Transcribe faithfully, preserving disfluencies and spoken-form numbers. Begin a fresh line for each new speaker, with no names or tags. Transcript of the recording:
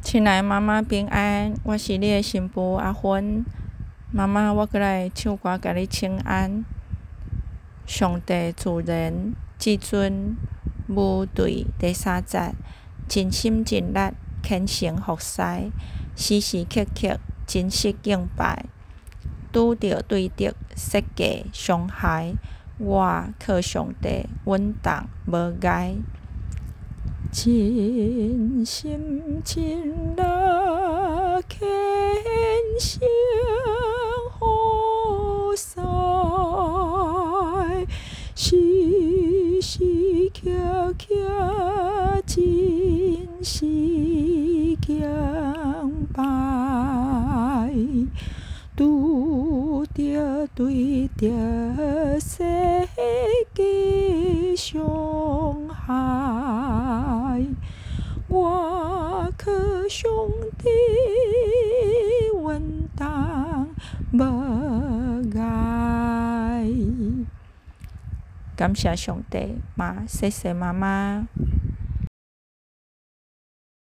亲爱的妈妈平安，我是你的新妇阿芬。妈妈，我过来唱歌甲你请安。上帝自然至尊无对第三节，真心真力虔诚服侍，时时刻刻真实敬拜。拄着对敌设计伤害，我靠上帝稳当无碍。真心真力虔诚服侍，时时刻刻真实敬拜。拄着对敌设计伤害，我靠上帝稳当无碍。感谢上帝，妈，谢谢妈妈。